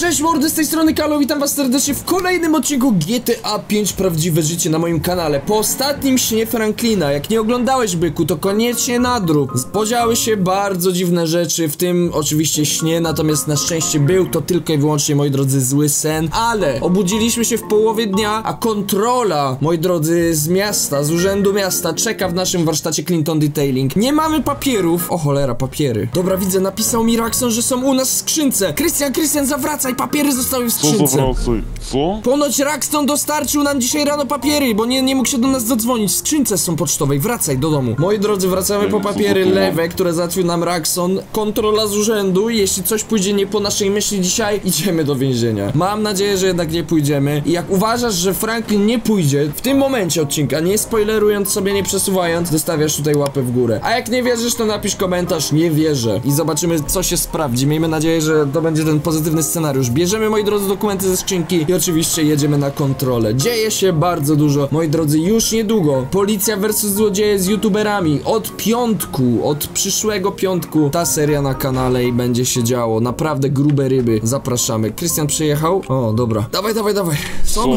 Cześć mordy, z tej strony Kalo, witam was serdecznie w kolejnym odcinku GTA 5 Prawdziwe Życie na moim kanale. Po ostatnim śnie Franklina, jak nie oglądałeś byku, to koniecznie nadrób. Podziały się bardzo dziwne rzeczy, w tym oczywiście śnie, natomiast na szczęście był to tylko i wyłącznie, moi drodzy, zły sen. Ale obudziliśmy się w połowie dnia, a kontrola, moi drodzy, z miasta, z urzędu miasta czeka w naszym warsztacie Clinton Detailing. Nie mamy papierów. O cholera, papiery. Dobra, widzę, napisał mi Raxon, że są u nas w skrzynce. Krystian, zawracaj, papiery zostały w skrzynce. Co zawracaj? Co? Ponoć Raxton dostarczył nam dzisiaj rano papiery, bo nie mógł się do nas zadzwonić. W skrzynce są pocztowej, wracaj do domu. Moi drodzy, wracamy po papiery lewe, które załatwił nam Raxon. Kontrola z urzędu. Jeśli coś pójdzie nie po naszej myśli dzisiaj, idziemy do więzienia. Mam nadzieję, że jednak nie pójdziemy. I jak uważasz, że Franklin nie pójdzie w tym momencie odcinka, nie spoilerując sobie, nie przesuwając, dostawiasz tutaj łapę w górę. A jak nie wierzysz, to napisz komentarz, nie wierzę. I zobaczymy, co się sprawdzi. Miejmy nadzieję, że to będzie ten pozytywny scenariusz. Bierzemy, moi drodzy, dokumenty ze skrzynki i oczywiście jedziemy na kontrolę. Dzieje się bardzo dużo, moi drodzy, już niedługo. Policja versus złodzieje z youtuberami. Od piątku, od przyszłego piątku ta seria na kanale i będzie się działo. Naprawdę grube ryby. Zapraszamy. Krystian przyjechał? O, dobra. Dawaj. Są.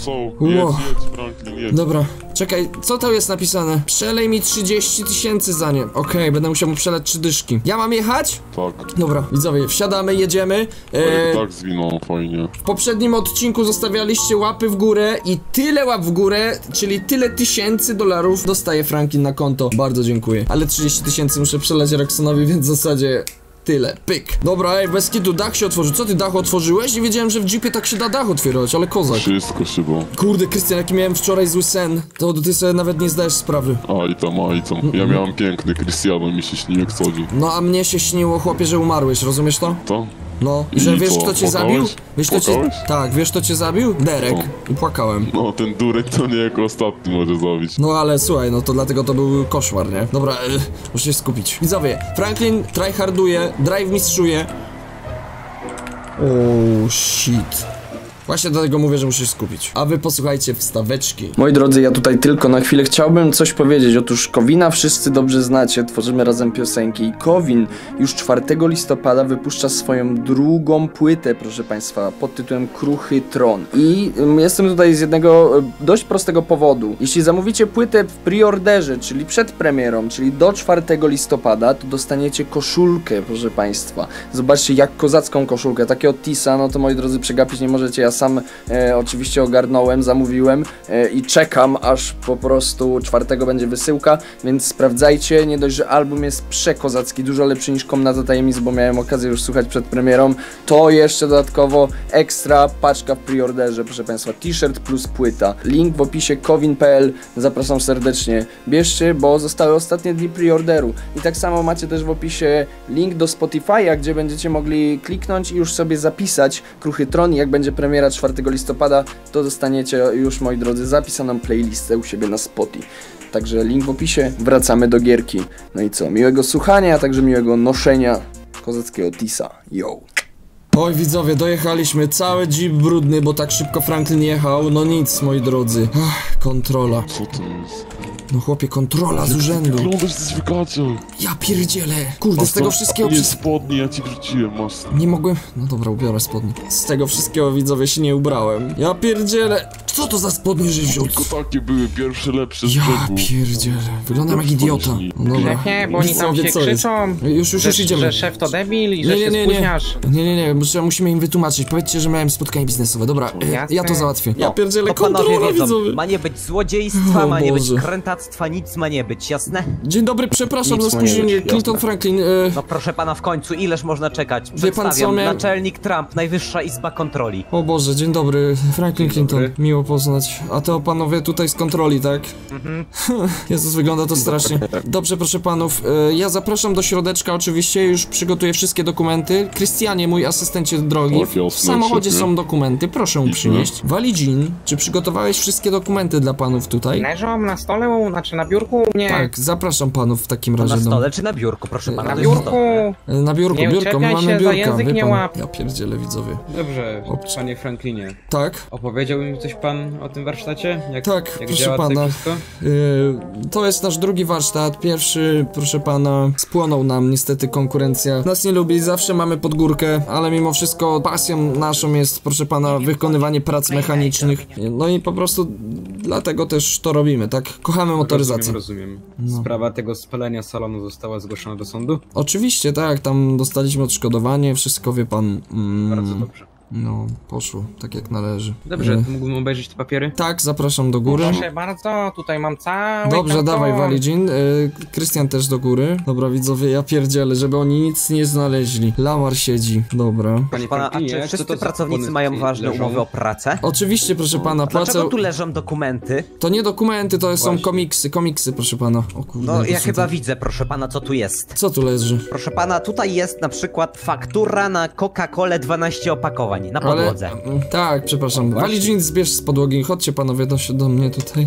Wow. Jedź, Franklin, jedź. Dobra. Czekaj, co tam jest napisane? Przelej mi 30 000 za nie. Okej, będę musiał mu przelać 3 dyszki. Ja mam jechać? Tak. Dobra, widzowie, wsiadamy, jedziemy. Tak zwinął, fajnie. W poprzednim odcinku zostawialiście łapy w górę i tyle łap w górę, czyli tyle $1000 dostaje Franklin na konto. Bardzo dziękuję. Ale 30 000 muszę przelać Raxonowi, więc w zasadzie tyle, pyk. Dobra, ej, bez kitu, dach się otworzył. Co ty, dach otworzyłeś? Nie wiedziałem, że w jeepie tak się da dach otwierać, ale kozak. Wszystko szybko. Kurde, Krystian, jaki miałem wczoraj zły sen, to ty sobie nawet nie zdajesz sprawy. Aj tam. Ja miałem piękny, Cristiano mi się śni jak co dzień. No, a mnie się śniło, chłopie, że umarłeś, rozumiesz to? To? No, i że I wiesz, co, kto cię płakałeś? zabił? Wiesz, kto cię... Płakałeś? Tak, wiesz, kto cię zabił? Derek. I płakałem. No, ten durek to nie jako ostatni może zabić. No ale słuchaj, no to dlatego to był koszmar, nie? Dobra, muszę się skupić. Widzowie, Franklin tryharduje, drive mistrzuje. Oh shit. Właśnie dlatego mówię, że muszę się skupić. A wy posłuchajcie wstaweczki. Moi drodzy, ja tutaj tylko na chwilę chciałbym coś powiedzieć. Otóż Kowina wszyscy dobrze znacie, tworzymy razem piosenki. I Kowin już 4 listopada wypuszcza swoją drugą płytę, proszę państwa, pod tytułem Kruchy Tron. I jestem tutaj z jednego dość prostego powodu. Jeśli zamówicie płytę w preorderze, czyli przed premierą, czyli do 4 listopada, to dostaniecie koszulkę, proszę państwa. Zobaczcie, jak kozacką koszulkę. Takie od Tisa, no to moi drodzy, przegapić nie możecie. Ja sam oczywiście ogarnąłem, zamówiłem i czekam, aż po prostu 4 będzie wysyłka, więc sprawdzajcie. Nie dość, że album jest przekozacki, dużo lepszy niż Komnata Tajemnic, bo miałem okazję już słuchać przed premierą, to jeszcze dodatkowo ekstra paczka w preorderze, proszę państwa, t-shirt plus płyta. Link w opisie kowin.pl, zapraszam serdecznie. Bierzcie, bo zostały ostatnie dni preorderu. I tak samo macie też w opisie link do Spotify'a, gdzie będziecie mogli kliknąć i już sobie zapisać Kruchy Tron. Jak będzie premiera 4 listopada, to dostaniecie już, moi drodzy, zapisaną playlistę u siebie na Spotify. Także link w opisie, wracamy do gierki. No i co, miłego słuchania, a także miłego noszenia kozackiego Tisa. Yo! Oj widzowie, dojechaliśmy, cały jeep brudny, bo tak szybko Franklin jechał. No nic, moi drodzy. Kontrola. Co to jest? No chłopie, kontrola z urzędu. Wyglądasz dysyfikacja. Ja pierdzielę. Kurde, z tego wszystkiego... Nie spodnie, ja ci wrzuciłem, masz. Nie mogłem... No dobra, ubiorę spodnie. Z tego wszystkiego, widzowie, się nie ubrałem. Ja pierdzielę. Co to za spodnie, że wziął? Tylko takie były pierwsze, lepsze z Ja brzegu. pierdzielę. Wyglądam jak idiota. No dobra. Nie, bo oni tam się krzyczą, Już idziemy. że szef to debil i że się spóźniasz. Nie, musimy im wytłumaczyć. Powiedzcie, że miałem spotkanie biznesowe. Dobra, ja to załatwię. Ja pierdzielę, To panowie kontrola, wiedzą, widzowie. ma nie być złodziejstwa, O ma nie być Boże. krętactwa, nic ma nie być, jasne? Dzień dobry, przepraszam Nic za ma nie spóźnienie. być, Clinton jasne. Franklin, No proszę pana, w końcu, ileż można czekać? Wie pan co, Przedstawiam, miałem- naczelnik Trump, Najwyższa Izba Kontroli. O Boże, dzień dobry, Franklin Clinton, miło poznać. A to panowie tutaj z kontroli, tak? Jezus, wygląda to strasznie. Dobrze, proszę panów, ja zapraszam do środeczka oczywiście, już przygotuję wszystkie dokumenty. Krystianie, mój asystencie drogi, Tak, jasne, w samochodzie świetnie. są dokumenty, proszę mu przynieść. Walidzin, czy przygotowałeś wszystkie dokumenty dla panów tutaj? Leżą na stole, znaczy na biurku? Nie. Tak, zapraszam panów w takim To razie. na no. stole czy na biurku, proszę pana? Na to jest biurku. istotne. Na biurku, Nie biurko, my uczepiaj mamy się, za biurka, język wie nie pan. łap. Ja pierdzielę, widzowie. Dobrze, panie Franklinie. Tak? Opowiedział mi coś pan pan o tym warsztacie? Tak, jak proszę działa pana. tutaj wszystko? To jest nasz drugi warsztat. Pierwszy, proszę pana, spłonął nam niestety konkurencja. Nas nie lubi, zawsze mamy pod górkę, ale mimo wszystko pasją naszą jest, proszę pana, wykonywanie prac mechanicznych. No i po prostu dlatego też to robimy, tak? Kochamy motoryzację. Rozumiem. No. Sprawa tego spalenia salonu została zgłoszona do sądu? Oczywiście, tak, tam dostaliśmy odszkodowanie, wszystko wie pan. Bardzo dobrze. No, poszło, tak jak należy. Dobrze, to mógłbym obejrzeć te papiery? Tak, zapraszam do góry. Proszę bardzo, tutaj mam cały Dobrze, karton. dawaj Walijin. Krystian też do góry. Dobra, widzowie, ja pierdzielę, żeby oni nic nie znaleźli. Lamar siedzi, dobra. Panie Pana, a Frankinie, czy co to wszyscy za pracownicy opony mają tutaj ważne leżą? umowy o pracę? Oczywiście, proszę pana, płacę... Dlaczego tu leżą dokumenty? To nie dokumenty, to są Właśnie. komiksy, proszę pana. O kurde, No, to ja są chyba te- widzę, proszę pana, co tu jest. Co tu leży? Proszę pana, tutaj jest na przykład faktura na Coca-Colę 12 opakowań na podłodze. Tak, przepraszam. właśnie. Walijin, zbierz z podłogi, chodźcie panowie do mnie tutaj.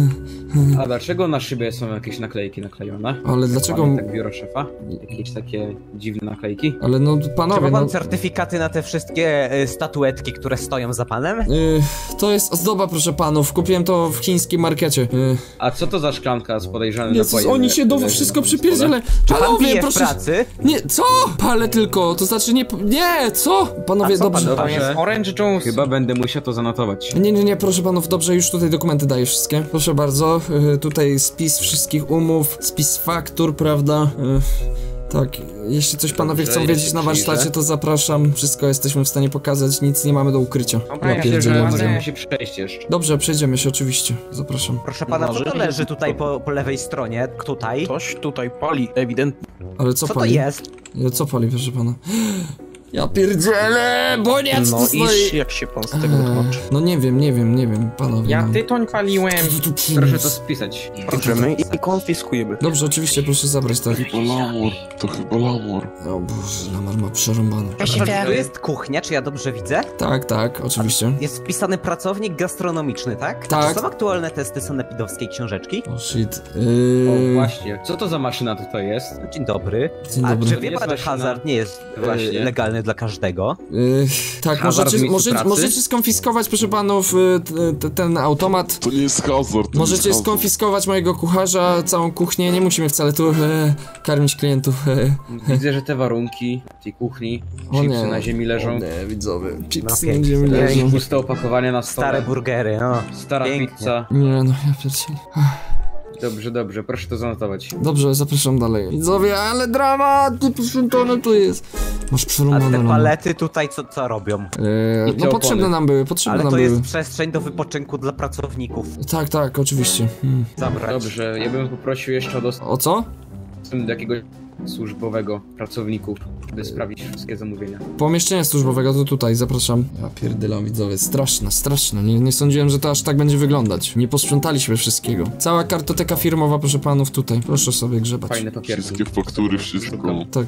A dlaczego na szybie są jakieś naklejki naklejone? Ale dlaczego... Mamy tak biuro szefa? Jakieś takie dziwne naklejki? Ale no, Czy panowie, ma no... pan certyfikaty na te wszystkie statuetki, które stoją za panem? To jest ozdoba, proszę panów. Kupiłem to w chińskim markecie. A co to za szklanka z podejrzanym Jezus, napojem? oni się leży wszystko na tym przypierdzielę. Czy pan Panowie, pije w proszę... pracy? Nie, co? Palę tylko, to znaczy nie... Nie, co? Panowie, A co dobrze... pan To robi? jest orange juice. Chyba będę musiał to zanotować. Nie, proszę panów, dobrze, już tutaj dokumenty daję wszystkie. Proszę bardzo, tutaj spis wszystkich umów, spis faktur, prawda? Tak, jeśli coś panowie Dobrze, chcą ja wiedzieć się na warsztacie, przyjrzę. to zapraszam. Wszystko jesteśmy w stanie pokazać, nic nie mamy do ukrycia. Dobra, Ja ja się pierdzielę. żegnam. Możemy się przejść jeszcze. Dobrze, przejdziemy się oczywiście, zapraszam. Proszę pana, co to leży tutaj po lewej stronie? Tutaj? Coś tutaj pali, ewidentnie. Ale co Co to pali? jest? Co pali, proszę pana? Ja pierdzielę, bo nie No tu i stoi. jak się pan z tego tłumaczy? No nie wiem, panowie. Ja no. tytoń paliłem. Proszę to spisać. Możemy i konfiskujemy. Dobrze, oczywiście, proszę zabrać tak. Chyba lamor, to chyba lamor. O Boże, Lamar ma przerąbane. To jest kuchnia, czy ja dobrze widzę? Tak, oczywiście. Jest wpisany pracownik gastronomiczny, tak? Tak. Czy są aktualne testy sanepidowskiej książeczki? O shit. O, właśnie. Co to za maszyna tutaj jest? Dzień dobry. Dzień A dobry. czy wie Jest pan, że maszyna. hazard nie jest Właśnie. legalny dla każdego? Tak, Hazard w miejscu pracy? możecie skonfiskować, proszę panów, ten automat. To nie jest hazard, to nie Możecie jest hazard. skonfiskować mojego kucharza, całą kuchnię, nie musimy wcale tu karmić klientów. Widzę, że te warunki tej kuchni, O chipsy nie. na ziemi leżą. Nie, widzowie, chipsy No na ziemi pięknie. leżą. Puste opakowanie na stole. Stare burgery, no. Stara Pięknie. pizza. Nie, no ja pierdzielę. Dobrze, proszę to zanotować. Dobrze, zapraszam dalej. Widzowie, ale dramat, ty poświęcony tu jest. Masz A przerąbane. te no. palety tutaj co robią? I te No potrzebne opony. nam były, potrzebne Ale nam to były. jest przestrzeń do wypoczynku dla pracowników. Tak, oczywiście. Zabrać. Dobrze, ja bym poprosił jeszcze o dostęp O co? do jakiegoś służbowego pracowników, by sprawić wszystkie zamówienia. Pomieszczenia służbowego to tutaj, zapraszam. Ja pierdylam, widzowie, straszne. Nie sądziłem, że to aż tak będzie wyglądać. Nie posprzątaliśmy wszystkiego. Cała kartoteka firmowa, proszę panów, tutaj. Proszę sobie grzebać. Fajne papierki. Wszystkie faktury, wszystko. Tak.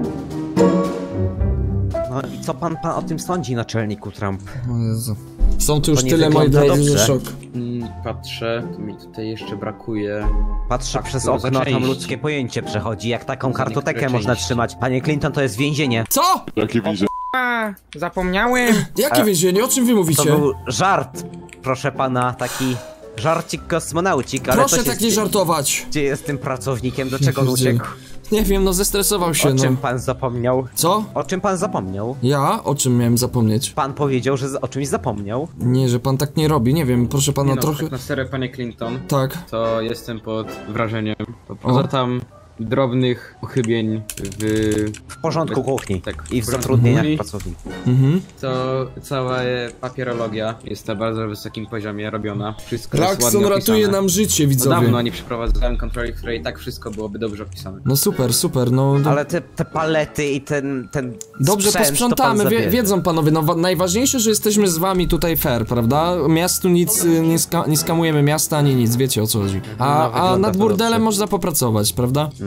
No i co pan o tym sądzi, naczelniku Trump? O Jezu. Są tu już To nie tyle, moi wygląda drodzy, że dobrze. szok. Patrzę, to mi tutaj jeszcze brakuje. Patrzę Tak, przez to za okno, tam część. ludzkie pojęcie przechodzi. Jak taką Za kartotekę niektóre można części. trzymać? Panie Clinton, to jest więzienie. Co? Jakie więzienie? A, zapomniałem. Jakie więzienie? O czym wy To mówicie? był żart, proszę pana, taki żarcik kosmonaucik, ale Proszę co się tak nie żartować. dzieje z tym pracownikiem? Dlaczego on pierdzielę. uciekł? Nie wiem, no zestresował się, O czym no. pan zapomniał? Co? O czym pan zapomniał? Ja? O czym miałem zapomnieć? Pan powiedział, że o czymś zapomniał. Nie, że pan tak nie robi, nie wiem, proszę pana, Nie no, trochę... tak na serio, panie Clinton, Tak. to jestem pod wrażeniem. Bo poza tam drobnych uchybień W porządku kuchni Tak, i w w porządku zatrudnieniach kuchni. pracowników. to cała papierologia jest na bardzo wysokim poziomie robiona. Wszystko jest Rakson ładnie ratuje opisane. nam życie, No widzowie. dawno nie przeprowadzałem kontroli, w której tak wszystko byłoby dobrze opisane. No super, no... Ale te palety i ten Dobrze, sprzęt, posprzątamy, to pan zabierze. wiedzą panowie, no najważniejsze, że jesteśmy z wami tutaj fair, prawda? Miastu nic, nie skamujemy miasta ani nic, wiecie o co chodzi. A wygląda nad to burdelem dobrze. można popracować, prawda?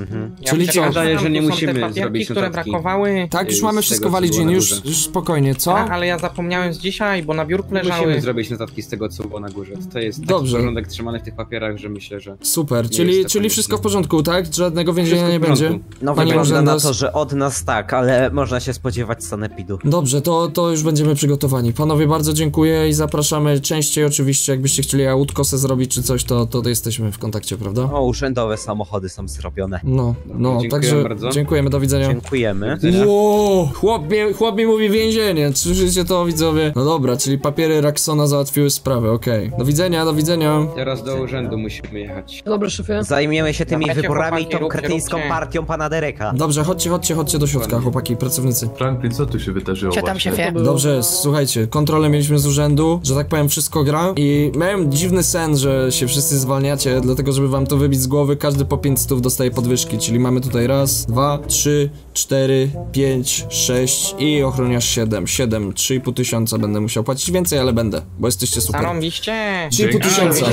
Czyli co? Wydaje, że nie Tu są musimy te papierki, zrobić które notatki. brakowały. Tak, już z mamy tego, wszystko co walić, było na już górze. spokojnie, co? Tak, ale ja zapomniałem z dzisiaj, bo na biurku leżały. Musimy zrobić notatki z tego, co było na górze. To jest taki Dobrze. porządek trzymany w tych papierach, że myślę, że... Super, jest czyli to konieczne. wszystko w porządku, tak? Żadnego więzienia Wszystko nie w porządku. będzie? No Panie wygląda na urzędas- to, że od nas tak, ale można się spodziewać sanepidu. Dobrze, to już będziemy przygotowani. Panowie, bardzo dziękuję i zapraszamy częściej oczywiście, jakbyście chcieli autko se zrobić czy coś, to jesteśmy w kontakcie, prawda? O, urzędowe samochody są zrobione. No, dziękuję także bardzo. dziękujemy, do widzenia. Dziękujemy. Wow, chłop mi mówi więzienie, słyszycie to, widzowie? No dobra, czyli papiery Raxona załatwiły sprawę, okej. Do widzenia, do widzenia. Teraz do urzędu musimy jechać. Dobra, szefie. Zajmiemy się tymi Dawajcie, wyborami i tą chłopaki, kretyńską róbcie. partią pana Dereka. Dobrze, chodźcie do środka, chłopaki, pracownicy. Franklin, co tu się wydarzyło? Co tam, właśnie? szefie? Dobrze, słuchajcie, kontrolę mieliśmy z urzędu, że tak powiem wszystko gra i miałem dziwny sen, że się wszyscy zwalniacie, dlatego żeby wam to wybić z głowy, każdy po 500 dostaje podwyżki, czyli mamy tutaj raz, 2, 3, 4, 5, 6 i ochroniarz 7, 3,5 tysiąca będę musiał płacić więcej, ale będę, bo jesteście super. Zarąbiście. 3,5 tysiąca.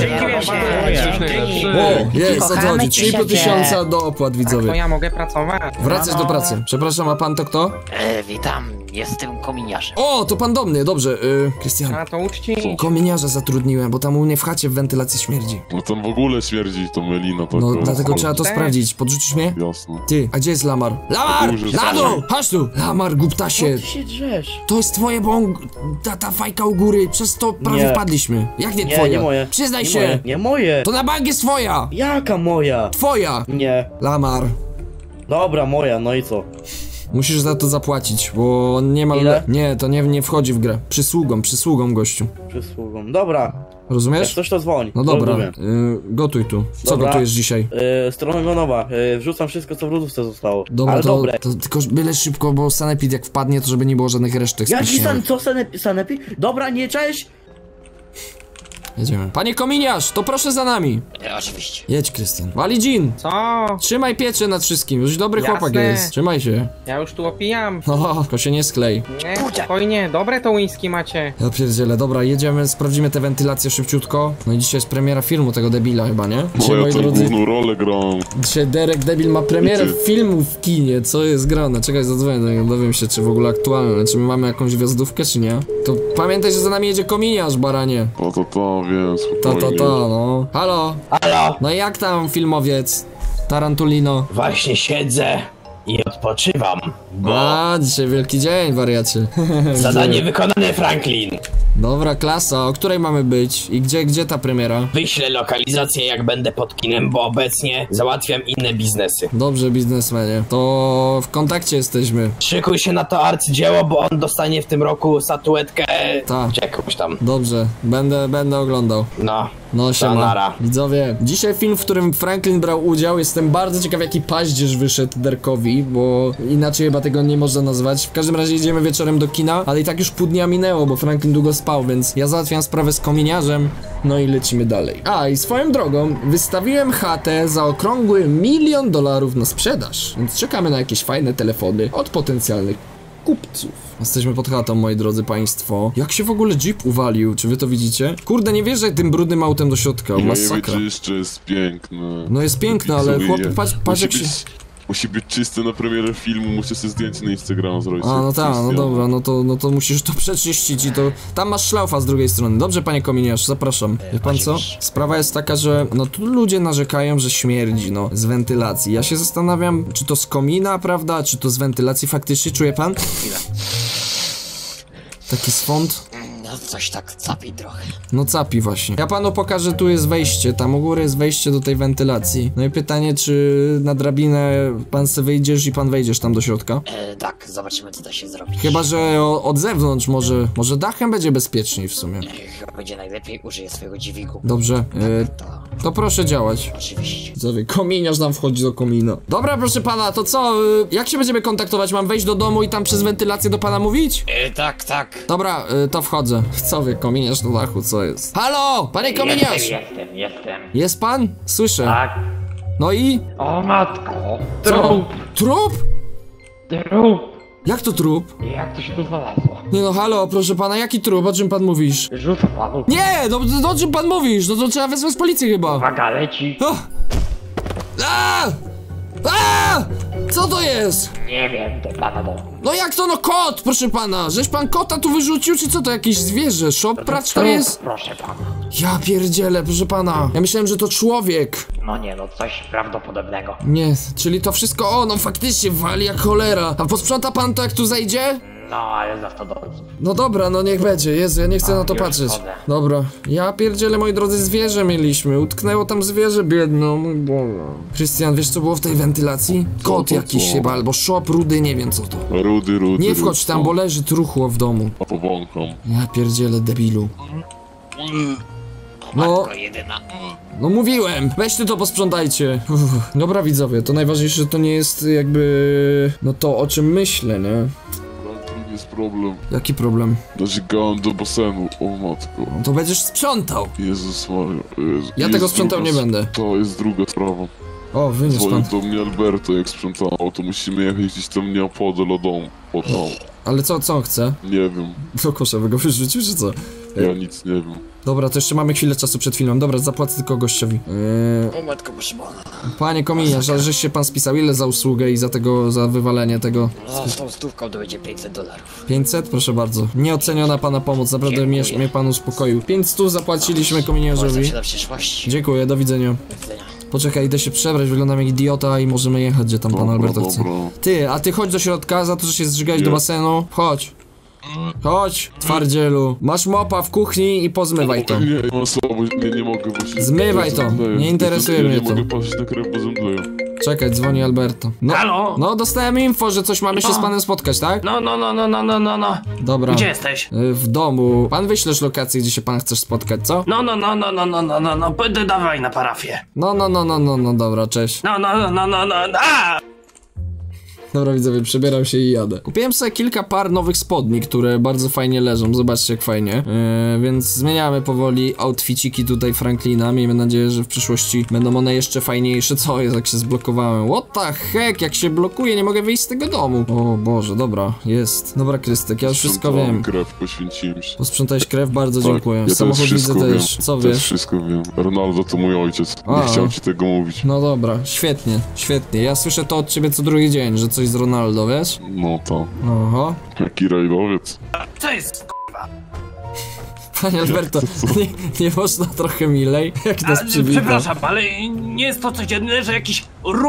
O, jest, o co chodzi, 3,5 tysiąca do opłat, To widzowie. ja mogę pracować. Wracać do pracy. Przepraszam, a pan to kto? Witam, jestem kominiarzem. O, to pan do mnie, dobrze, Krystian. A to uczci. Kominiarza zatrudniłem, bo tam u mnie w chacie w wentylacji śmierdzi. No tam w ogóle śmierdzi to mylina taka. No, dlatego trzeba to Tak. sprawdzić. Podrzucisz mnie? Jasne. Ty, a gdzie jest Lamar? Lamar! Duży Na Lamar. dół! Chodź tu! Lamar, głuptasie! Ty się drzesz. To jest twoje, bo on, ta fajka u góry, przez to prawie Nie. wpadliśmy. Jak nie Nie, twoja? nie moje. Przyznaj Nie się! moje. Nie moje! To na bank jest twoja! Jaka moja? Twoja! Nie. Lamar. Dobra, moja, no i co? Musisz za to zapłacić, bo nie ma... Ile? Nie, to nie wchodzi w grę. Przysługą, gościu. Przysługą. Dobra, jak Rozumiesz? coś to dzwoń. No dobra, Rozumiem. gotuj tu. Co Dobra. gotujesz dzisiaj? Strona gonowa. Wrzucam wszystko, co w lodówce zostało. Dobra, Ale to, dobre. to tylko byle szybko, bo sanepid jak wpadnie, to żeby nie było żadnych resztek Jaki spiśniowych. co sanepi? Dobra, nie cześć! Jedziemy. Panie kominiarz, to proszę za nami. Oczywiście. Jedź, Krystian. Wali Jean, Co? trzymaj pieczę nad wszystkim. Już dobry Jasne. chłopak jest. Trzymaj się. Ja już tu opijam. O, tylko się nie sklej. Nie, spokojnie, dobre to whisky macie. Ja pierdzielę, dobra, jedziemy, sprawdzimy tę wentylację szybciutko. No i dzisiaj jest premiera filmu tego debila chyba, nie? Dzisiaj, Bo moi ja tą drodzy, główną rolę gram. dzisiaj Derek Debil ma premierę Wiecie. filmu w kinie. Co jest grane? Czekaj, zadzwonię do niego, dowiem się, czy w ogóle aktualne. Czy my mamy jakąś gwiazdówkę, czy nie? To pamiętaj, że za nami jedzie kominiarz, baranie. Wiem, spokojnie. No. Halo? Halo! No i jak tam filmowiec? Tarantulino. Właśnie siedzę i odpoczywam, A, dzisiaj wielki dzień, wariacie. wykonane, Franklin. Dobra, klasa, o której mamy być? I gdzie ta premiera? Wyślę lokalizację, jak będę pod kinem, bo obecnie załatwiam inne biznesy. Dobrze, biznesmenie. To w kontakcie jesteśmy. Szykuj się na to arcydzieło, bo on dostanie w tym roku statuetkę... Ta. Jakąś tam. Dobrze, będę oglądał. No. No siema. nara. Widzowie, dzisiaj film, w którym Franklin brał udział. Jestem bardzo ciekaw, jaki paździerz wyszedł Derkowi, bo inaczej chyba tego nie można nazwać. W każdym razie idziemy wieczorem do kina, ale i tak już pół dnia minęło, bo Franklin długo spał, więc ja załatwiam sprawę z kominiarzem, no i lecimy dalej. A, i swoją drogą, wystawiłem chatę za okrągły $1 milion na sprzedaż, więc czekamy na jakieś fajne telefony od potencjalnych kupców. Jesteśmy pod chatą, moi drodzy państwo. Jak się w ogóle Jeep uwalił? Czy wy to widzicie? Kurde, nie wierzę tym brudnym autem do środka. Nie Masakra. jeszcze jest piękne. No jest piękne, ale Widzowie, chłop, nie. patrz jak się... Musi być czyste na premierę filmu, muszę sobie zdjęcie na Instagrama zrobić. A, no tak, no dobra, no to musisz to przeczyścić i to... Tam masz szlaufa z drugiej strony. Dobrze, panie kominiarz, zapraszam. Wie pan co? Sprawa jest taka, że no tu ludzie narzekają, że śmierdzi, no, z wentylacji. Ja się zastanawiam, czy to z komina, prawda, czy to z wentylacji faktycznie, czuje pan? Taki swąd? No coś tak capi trochę. No capi właśnie. Ja panu pokażę, tu jest wejście, tam u góry jest wejście do tej wentylacji. No i pytanie, czy na drabinę pan se wyjdziesz i pan wejdziesz tam do środka? Tak, zobaczymy co da się zrobić. Chyba, że od zewnątrz może dachem będzie bezpieczniej w sumie. Chyba będzie najlepiej, użyję swojego dźwigu. Dobrze, to proszę działać. Oczywiście. Widzowie, kominiarz nam wchodzi do komina. Dobra, proszę pana, to co? Jak się będziemy kontaktować? Mam wejść do domu i tam przez wentylację do pana mówić? Tak. Dobra, to wchodzę. Co wy, kominiarz na dachu, co jest? Halo, panie kominiarz! Jestem. Jest pan? Słyszę. Tak. No i? O matko. Co? Trup? Trup. Jak to trup? Jak to się tu znalazło? Nie no, halo, proszę pana, jaki trup? O czym pan mówisz? Rzucę panu. Nie, o czym pan mówisz? No to trzeba wezwać policję chyba. Uwaga, leci. O! A! A! Co to jest? Nie wiem, do pana domu. No jak to, no kot, proszę pana. Żeś pan kota tu wyrzucił, czy co to, jakieś zwierzę? Szoppracz to jest? Proszę pana. Ja pierdzielę, proszę pana. Ja myślałem, że to człowiek. No nie, no coś prawdopodobnego. Nie, czyli to wszystko, o no faktycznie wali jak cholera. A posprząta pan to, jak tu zejdzie? No, ale za to dobrze. No dobra, no niech będzie, Jezu, ja nie chcę na to już patrzeć. wchodzę. Dobra, ja pierdzielę, moi drodzy, zwierzę mieliśmy, utknęło tam zwierzę biedno, mój Boże. Krystian, wiesz co było w tej wentylacji? Kot to jakiś co? chyba, albo szop rudy, nie wiem co to. Rudy. Nie wchodź tam, bo leży truchło w domu. A powącham. Ja pierdzielę, debilu. No, Matko jedyna. no mówiłem, weźcie to posprzątajcie. Uff. Dobra widzowie, to najważniejsze, że to nie jest jakby, no to o czym myślę, nie? Drugi jest problem. Jaki problem? Dociekałem do basenu, o matko. No to będziesz sprzątał. Jezus Maria, Jezu. Ja Jest tego sprzątał nie będę. To jest druga sprawa. O, wyniósł Dzwonił pan. do mnie Alberto, jak sprzątało, to musimy jechać gdzieś tam nieopodal do domu. O tam, Ale co on chce? nie wiem, Do kosza by go wyrzucił, czy co? ja nic nie wiem. Dobra, to jeszcze mamy chwilę czasu przed filmem. Dobra, zapłacę tylko gościowi. O matko, proszę pana. Panie kominiarz, ale żeś się pan spisał. Ile za usługę i za tego, za wywalenie tego? No, z tą stówką to będzie $500. 500? Proszę bardzo. Nieoceniona pana pomoc, naprawdę mnie pan uspokoił. 500 zapłaciliśmy kominiarzowi. Polecam się na przyszłość. Dziękuję, do widzenia. Do widzenia. Poczekaj, idę się przebrać, wyglądam jak idiota i możemy jechać, gdzie tam pan Dobra, Alberto chce. dobra. Ty, a ty chodź do środka, za to, że się zżygałeś do Nie. basenu. Chodź. Chodź, twardzielu. Masz mopa w kuchni i pozmywaj to. Nie, mam słabość, nie mogę, bo się... Zmywaj to, zemdleję. nie interesuje Ja mnie nie to. mogę patrzeć na krew, bo zemdleję. Czekaj, dzwoni Alberto. No, Halo? no dostałem info, że coś mamy się z panem spotkać, tak? No. Dobra. Gdzie jesteś? W domu. Pan wyślesz lokację, gdzie się pan chcesz spotkać, co? No, dawaj na parafię. No, dobra, cześć. No, a! Dobra widzowie, przebieram się i jadę. Kupiłem sobie kilka par nowych spodni, które bardzo fajnie leżą, zobaczcie jak fajnie. Więc zmieniamy powoli outficiki tutaj Franklina, miejmy nadzieję, że w przyszłości będą one jeszcze fajniejsze. Co jest, jak się zblokowałem? What the heck, jak się blokuje, nie mogę wyjść z tego domu. O Boże, dobra, jest. Dobra Krystek, ja już wszystko Sprzątałem wiem. krew, poświęciłem się. Posprzątałeś krew, bardzo Tak, dziękuję. ja też Samochód widzę wszystko też. wiem. Co Też wiesz? wszystko wiem. Ronaldo to mój ojciec. A. Nie chciałem ci tego mówić. No dobra, świetnie, świetnie. Ja słyszę to od ciebie co drugi dzień, że coś z Ronaldo, wiesz? No to. Oho. Jaki rajdowiec. Co jest, Panie Alberto, nie można trochę milej, jak nas przywita. Przepraszam, ale nie jest to codzienne, że jakiś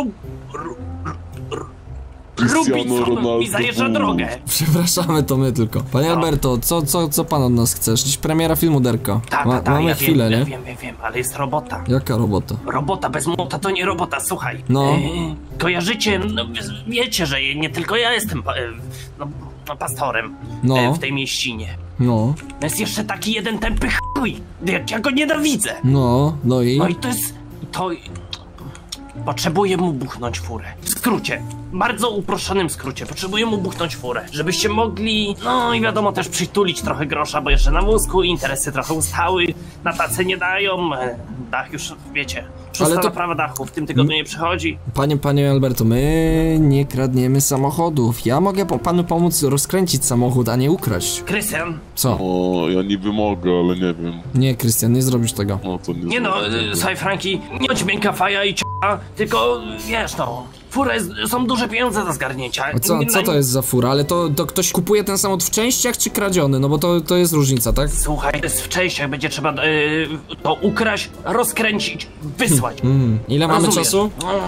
Cristiano Ronaldo. mi zajeżdża drogę. Przepraszamy, to my tylko. Panie Alberto, co pan od nas chcesz? Dziś premiera filmu Derka. Mamy ja chwilę, nie? Wiem, ale jest robota. Jaka robota? Robota bez młota to nie robota, słuchaj. No. Kojarzycie, no, wiecie, że nie tylko ja jestem pastorem No. w tej mieścinie. No, Jest jeszcze taki jeden tępy chuj, jak ja go nienawidzę. no i? No i to potrzebuję mu buchnąć furę. W skrócie, bardzo uproszczonym skrócie, potrzebuję mu buchnąć furę, żebyście mogli, no i wiadomo, też przytulić trochę grosza, bo jeszcze na wózku, interesy trochę ustały, na tacy nie dają, dach już, wiecie, szósta Ale to- naprawa dachu w tym tygodniu nie przychodzi. Panie Alberto, my nie kradniemy samochodów. Ja mogę panu pomóc rozkręcić samochód, a nie ukraść. Krystian, Co? O, ja niby mogę, ale nie wiem. Nie, Krystian, nie zrobisz tego. No to nie nie no, zrobię. słuchaj Franki, nie odźmięka faja i tylko, wiesz no, furę są duże pieniądze do zgarnięcia. A co to jest za fura? Ale to ktoś kupuje ten samochód w częściach czy kradziony? No bo to jest różnica, tak? Słuchaj, to jest w częściach, będzie trzeba to ukraść, rozkręcić, wysłać. Ile mamy Rozumiesz? czasu?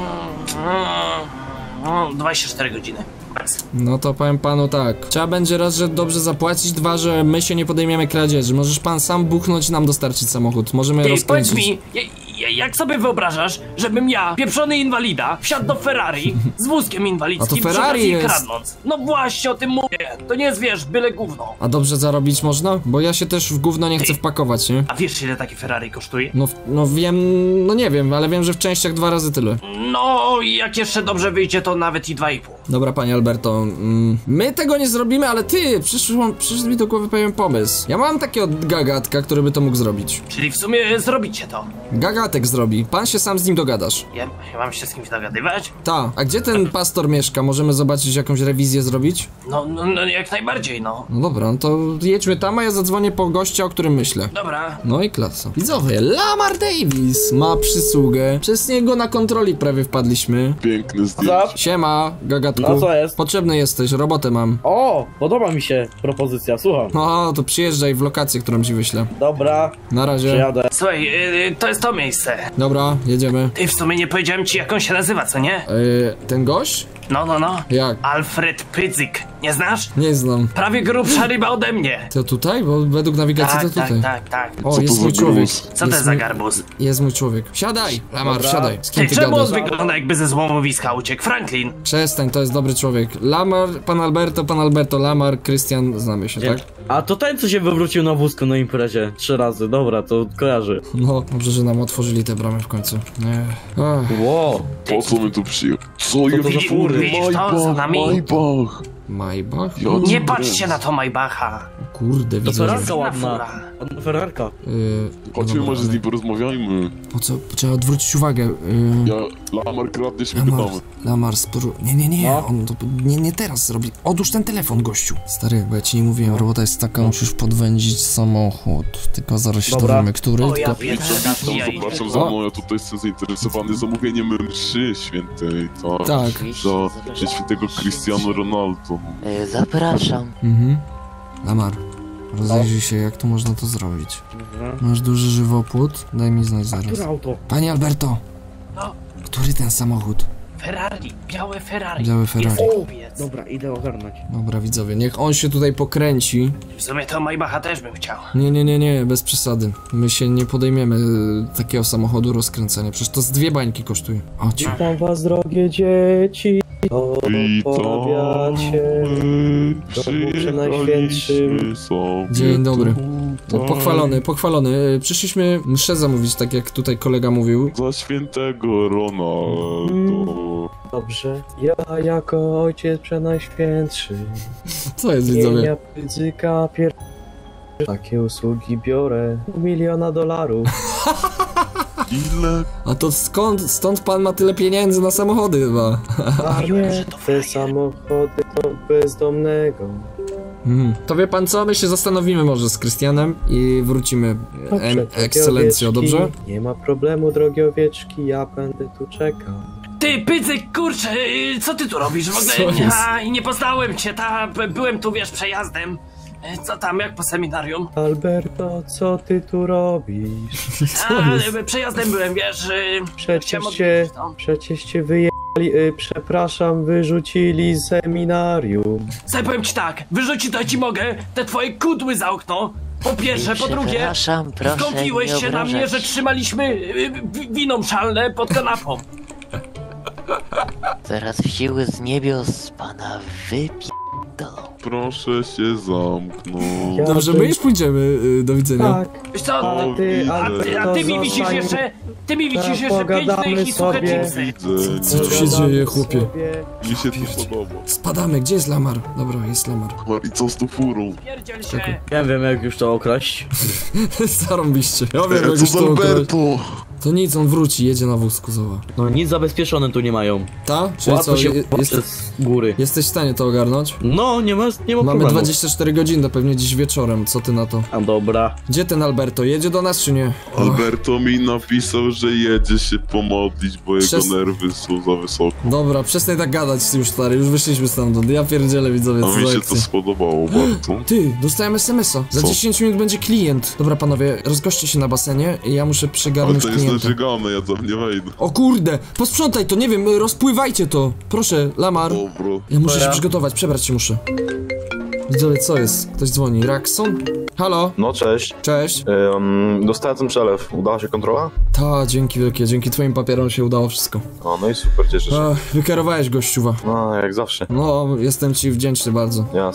24 godziny. Bez. No to powiem panu tak. Trzeba będzie raz, że dobrze zapłacić, dwa, że my się nie podejmiemy kradzieży. Możesz pan sam buchnąć i nam dostarczyć samochód. Możemy Ty, powiedz rozkręcić. mi, jak sobie wyobrażasz, żebym ja, pieprzony inwalida, wsiadł do Ferrari z wózkiem inwalidzkim, A to przy Ferrari okazji jest. kradnąc? No właśnie o tym mówię, to nie jest, wiesz, byle gówno. A dobrze zarobić można? Bo ja się też w gówno nie chcę wpakować, nie? A wiesz, ile taki Ferrari kosztuje? No wiem, no nie wiem, ale wiem, że w częściach 2 razy tyle. No, jak jeszcze dobrze wyjdzie, to nawet i 2,5. Dobra, panie Alberto, my tego nie zrobimy, ale ty, przyszedł mi do głowy pewien pomysł. Ja mam takiego gagatka, który by to mógł zrobić. Czyli w sumie zrobicie to. Gagatek zrobi, pan się sam z nim dogadasz. Ja mam się z kimś dogadywać? Ta, a gdzie ten pastor mieszka? Możemy zobaczyć jakąś rewizję zrobić? No jak najbardziej, no. No dobra, no to jedźmy tam, a ja zadzwonię po gościa, o którym myślę. Dobra. No i klasa. Widzowie, Lamar Davis ma przysługę. Przez niego na kontroli prawie wpadliśmy. Piękne zdjęcie. Siema, gagatku. No co jest? Potrzebny jesteś, robotę mam. O, podoba mi się propozycja, słucham. No, to przyjeżdżaj w lokację, którą ci wyślę. Dobra, Na razie. przyjadę. Słuchaj, to jest to miejsce. Dobra, jedziemy. Ty w sumie nie powiedziałem ci, jak on się nazywa, co nie? Ten gość? No. Jak? Alfred Pydzyk. Nie znasz? Nie znam. Prawie grubsza ryba ode mnie. To tutaj? Bo według nawigacji to tutaj. Tak. O, Co to jest za mój człowiek. gruz? Co to jest za garbus? Jest mój człowiek. Siadaj, Lamar, Dobra. siadaj. Z kim Ty, ty czemu on gadasz? wygląda jakby ze złomowiska uciekł? Franklin. Przestań, to jest dobry człowiek. Lamar, pan Alberto, Lamar, Krystian, znamy się, tak? A to ten, co się wywrócił na wózku na imprezie 3 razy, dobra, to kojarzy. No, dobrze, że nam otworzyli te bramy w końcu. Nie. Ach. Wow, Po co my tu przyjechali? Co to jest? za fury? Widzisz to za nami? Maybach. Maybach? Ja Nie patrzcie na to Maybacha. Kurde, to widzę, Ferrarka że... ładna. fura. Ładna Ferrarka. Chodźmy dobra, może z ale nim porozmawiajmy. Po co? Trzeba odwrócić uwagę. Lamar kradnie się Lamar, pytamy. Lamar, Nie, No. on to nie teraz zrobi. Odłóż ten telefon, gościu. Stary, bo ja ci nie mówiłem, robota jest taka, musisz podwędzić samochód. Tylko zaraz się Dobra. dowiemy, który. O, ja tylko... pierdolę. Zapraszam za mną, ja tutaj jestem zainteresowany zamówieniem mszy świętej, tak. Tak. Za świętego Cristiano Ronaldo. Zapraszam. Mhm. Lamar, rozejrzyj się, jak tu można to zrobić. Masz duży żywopłot? Daj mi znać zaraz. Które auto? Panie Alberto! No. Który ten samochód? Ferrari, białe Ferrari. Białe Ferrari. Jest kupiec. Dobra, idę ogarnąć. Dobra, widzowie, niech on się tutaj pokręci. W sumie to Maybacha też bym chciał. Nie, bez przesady. My się nie podejmiemy takiego samochodu rozkręcenia. Przecież to z 2 bańki kosztuje. Chodź. Witam was, drogie dzieci. Przyjechaliśmy sobie. Dzień dobry. No, pochwalony. Przyszliśmy mszę zamówić, tak jak tutaj kolega mówił. Za świętego Ronaldo. Dobrze, ja jako ojciec przenajświętszy Co jest, widzowie? imienia Pydzyka takie usługi biorę $1 000 000. Ile? A to stąd pan ma tyle pieniędzy na samochody chyba. A nie, te samochody to bezdomnego. To wie pan co? My się zastanowimy może z Krystianem i wrócimy. Dobrze, drogie Ekscelencjo, owieczki, dobrze? Nie ma problemu, drogie owieczki, ja będę tu czekał. Ty, Pydzyk, kurczę, co ty tu robisz w Co ogóle? jest? I nie poznałem cię, byłem tu, wiesz, przejazdem. Co tam, jak po seminarium? Alberto, co ty tu robisz? Przejazdem byłem, wiesz, chciałem Przecież cię wyjęli, przepraszam, wyrzucili z seminarium. Słuchaj, powiem ci tak, wyrzucić to ja ci mogę te twoje kudły za okno. Po pierwsze, po drugie, Przepraszam, proszę skąpiłeś nie się na mnie, obrażać. że trzymaliśmy wino mszalne pod kanapą. Zaraz siły z niebios pana wypierdolą. Proszę się zamknąć. Ja Dobrze, my już pójdziemy. Do widzenia. Tak, Wiesz co, a ty, a ty mi wisisz jeszcze, pogadamy 5 dych i suche sobie. chipsy. Co tu się dzieje, chłopie? Mi się to podoba. Spadamy, gdzie jest Lamar? Dobra, jest Lamar. I co z tą furą? Pierdziel się. Ja wiem jak już to okraść. Zarąbiście. Ja wiem, jak Co już z to ukryć. Alberto? To nic, on wróci, jedzie na wózku, zobacz. No nic zabezpieczone tu nie mają. Ta? Czyli Łatwo co, się jest, z góry. jesteś w stanie to ogarnąć? No, nie ma Mamy problemu. 24 godziny, pewnie dziś wieczorem, co ty na to? A dobra. Gdzie ten Alberto? Jedzie do nas czy nie? Alberto mi napisał, że jedzie się pomodlić, bo jego Przez- nerwy są za wysoko. Dobra, przestań tak gadać już, stary, już wyszliśmy stamtąd. Ja pierdzielę, widzowie, A co mi za się akcja. to spodobało bardzo. Ty, dostałem SMS-a. Za Co? 10 minut będzie klient. Dobra, panowie, rozgoście się na basenie i ja muszę Ale przegarnąć to jest klienta. zażygane, ja tam nie wejdę. O kurde, posprzątaj to, nie wiem, rozpływajcie to. Proszę, Lamar. Dobra. Ja muszę się Dobra. przygotować, przebrać się muszę. Widzowie, co jest? Ktoś dzwoni. Raxon? Halo? No cześć. Cześć. Dostałem ten przelew. Udała się kontrola? Ta, dzięki wielkie, dzięki twoim papierom się udało wszystko. O, no i super, cieszę się. Wykierowałeś gościuwa. No, jak zawsze. No, jestem ci wdzięczny bardzo. Jasne.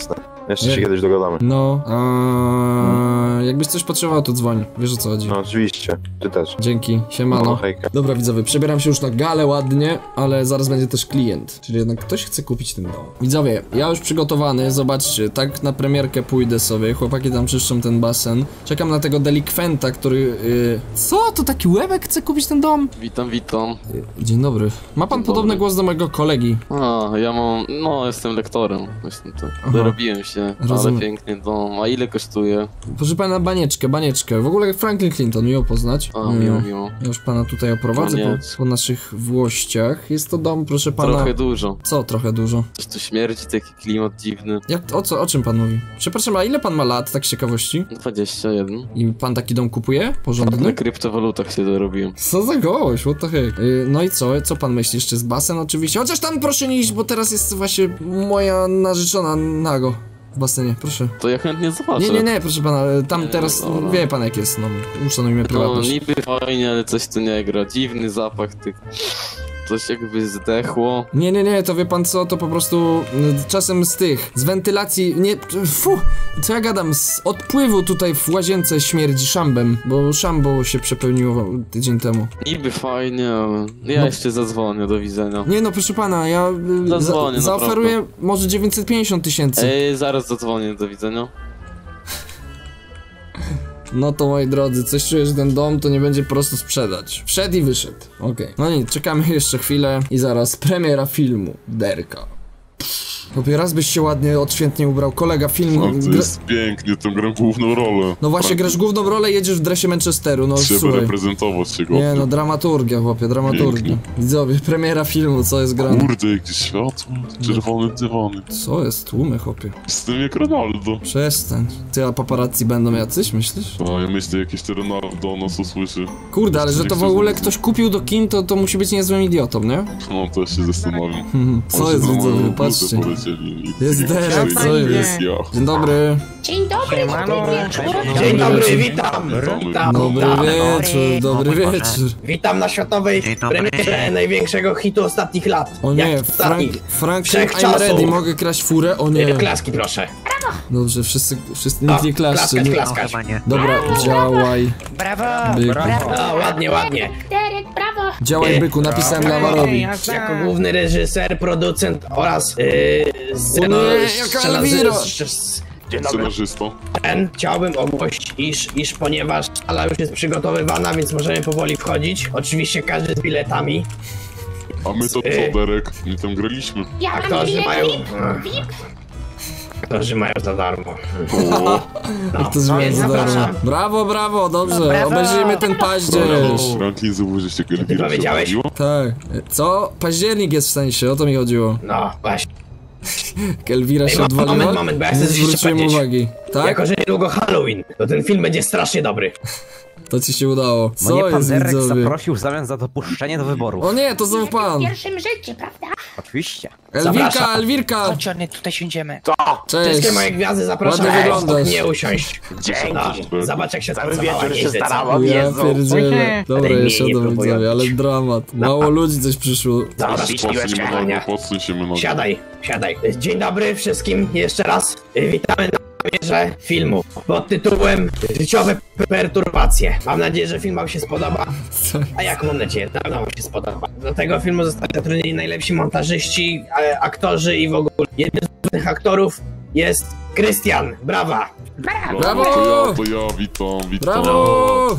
Jeszcze się kiedyś dogadamy. No, jakbyś coś potrzebował, to dzwoń. Wiesz, o co chodzi. No oczywiście, ty też. Dzięki, siemano. No, hejka. Dobra widzowie, przebieram się już na galę ładnie, ale zaraz będzie też klient. Czyli jednak ktoś chce kupić ten dom. Widzowie, ja już przygotowany, zobaczcie, tak na premierkę pójdę sobie, chłopaki tam czyszczą ten basen. Czekam na tego delikwenta, który... Co? To taki łebek chce kupić ten dom? Witam. Dzień dobry. Ma pan podobny głos do mojego kolegi. Ja mam, jestem lektorem. Właśnie to. Aha. Dorobiłem się, Rozumiem. ale piękny dom. A ile kosztuje? Proszę pana, banieczkę. W ogóle Franklin Clinton, miło poznać. Miło. Ja już pana tutaj oprowadzę po naszych włościach. Jest to dom, proszę pana... Trochę dużo. Co trochę dużo? Coś tu śmierdzi, taki klimat dziwny. O czym pan mówi? Przepraszam, a ile pan ma lat, tak z ciekawości? 21. I pan taki dom kupuje? Na Porządny? kryptowalutach się dorobiłem. Co za gość, what the heck? No i co? Co pan myśli? Jeszcze z basen oczywiście? Chociaż tam proszę nie iść, bo teraz jest właśnie moja narzeczona nago w basenie, proszę. To ja chętnie zobaczę. Nie, proszę pana, tam teraz, wie pan jak jest, no, uszanujmy prywatność. Niby fajnie, ale coś tu nie gra. Dziwny zapach tych... Coś jakby zdechło. Nie, to wie pan co, to po prostu czasem z wentylacji, co ja gadam, z odpływu tutaj w łazience śmierdzi szambem, bo szambo się przepełniło tydzień temu. Niby fajnie, ale ja jeszcze zadzwonię, do widzenia. Nie no, proszę pana, ja Zadzwonię, zaoferuję może 950 000. Zaraz zadzwonię, do widzenia. No to moi drodzy, coś czuję, że ten dom to nie będzie po prostu sprzedać. Wszedł i wyszedł. Okej. No nic, czekamy jeszcze chwilę i zaraz premiera filmu. Derka. Chłopie, raz byś się ładnie, odświętnie ubrał. Kolega film... To jest pięknie, tam gram główną rolę. No właśnie, grasz główną rolę, jedziesz w dresie Manchesteru, no Trzeba słuchaj. reprezentować się go. Nie no, dramaturgia, chłopie, dramaturgia. Widzowie, premiera filmu, co jest grane? Kurde, jakieś światło, czerwone dywany. Co jest? Tłumy, chłopie. Jestem jak Ronaldo. Przestań. Ty, a paparazzi będą jacyś, myślisz? A ja myślę, jakieś te Ronaldo o nas usłyszy. Kurde, ale że to w ogóle ktoś kupił do kin, to musi być niezłym idiotą, nie? No, to się zastanawiam. Co jest, widzowie, patrzcie. Jest Derek, co jest? Dzień dobry. Dzień dobry, Dzień dobry, witam. Dobry wieczór. Witam na światowej premierze największego hitu ostatnich lat. O nie, Franklin, I'm ready, mogę kraść furę? O nie. Klaski proszę. Dobrze, wszyscy nikt nie klaszczy. Klaskać. Dobra, działaj. Brawo, byku. No, ładnie. Derek, brawo. Działaj, byku, napisałem dla Warowi. Jako główny reżyser, producent oraz scenarzysta. Chciałbym ogłosić, iż ponieważ sala już jest przygotowywana, więc możemy powoli wchodzić. Oczywiście każdy z biletami. A my to co, Derek? My tam graliśmy. Aktorzy mają... Aktorzy mają za darmo. Aktorzy mają za darmo. Brawo, dobrze. Obejrzyjmy ten paździerz. Franklin, zauważyłeś, jak Elvira powiedziałeś? Tak. Co? Październik jest w sensie, o to mi chodziło. No, właśnie. Elvira się odwaliła? Moment, bo ja nie chcę coś zwróciłem powiedzieć. uwagi. Tak? Jako, że niedługo Halloween, to ten film będzie strasznie dobry. To ci się udało. Co Mnie pan jest, Derek widzowie? zaprosił w zamian za dopuszczenie do wyborów. O nie, to znowu pan. W pierwszym życiu, prawda? Oczywiście. Elwirka! Chodź, Johnny, tutaj siądziemy. Cześć. Wszystkie moje gwiazdy zapraszam Ładnie wyglądasz. nie usiąść. Dzięki. Zobacz jak się Cały stanęła wieczór się starałam, Ja Jezu. pierdzielę. Dobra, Ale jeszcze mnie nie do próbują widzowie, ale bić. dramat. Mało ludzi coś przyszło. Podsuń się na Siadaj. Dzień dobry wszystkim jeszcze raz. Witamy na premierze filmu pod tytułem Życiowe perturbacje. Mam nadzieję, że film wam się spodoba. A jak mam nadzieję, że wam się spodoba. Do tego filmu zostali zatrudnieni najlepsi montażyści, aktorzy i w ogóle. Jednym z tych aktorów jest Krystian. Brawa! Brawo! To ja, witam. Brawo!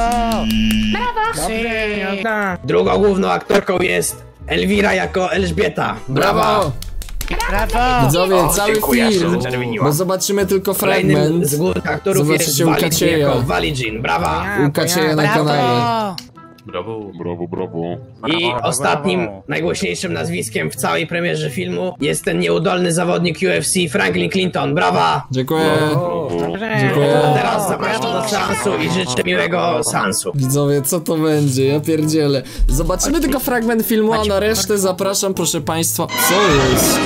Drugą główną aktorką jest Elvira jako Elżbieta. Brawo! Widzowie, cały film, bo zobaczymy tylko Kolejnym fragment. z głównych aktorów jest Zobaczycie Walijin Łukacieja. jako Walijin. Brawa! Łukacieja na kanale. Brawo. I ostatnim, najgłośniejszym nazwiskiem w całej premierze filmu jest ten nieudolny zawodnik UFC Franklin Clinton. Brawa! Dziękuję. A Dziękuję. teraz zapraszam do seansu i życzę miłego seansu. Widzowie, co to będzie? Ja pierdzielę. Zobaczymy tylko fragment filmu, a na resztę zapraszam, proszę państwa. Co jest?